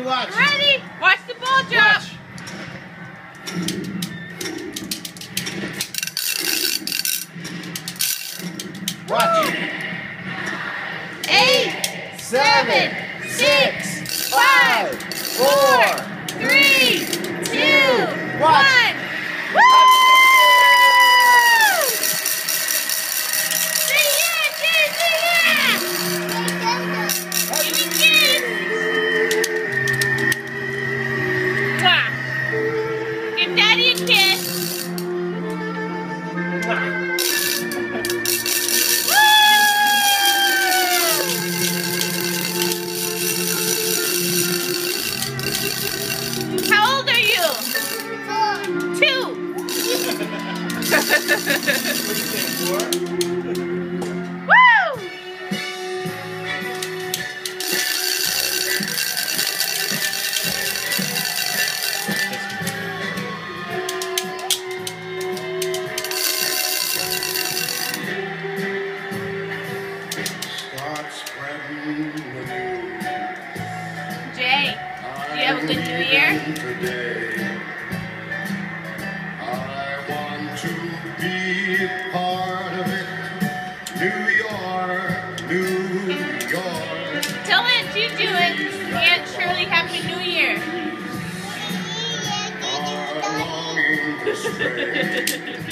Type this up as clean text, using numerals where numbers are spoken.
watch. Ready? Watch the ball drop. Watch. Watch. 8, 7, 6, 5, 4, 3, 2, 1. Watch. Woo! Say yeah, say yeah! Give me kiss! Mwah. Give Daddy a kiss. How old are you? 2. Woo! Start spreading the news. Jay, do you have a good New Year? Today, I want to be part of it. New York, New York. Tell Aunt Juju and Aunt Shirley Happy New Year. Are longing to stray.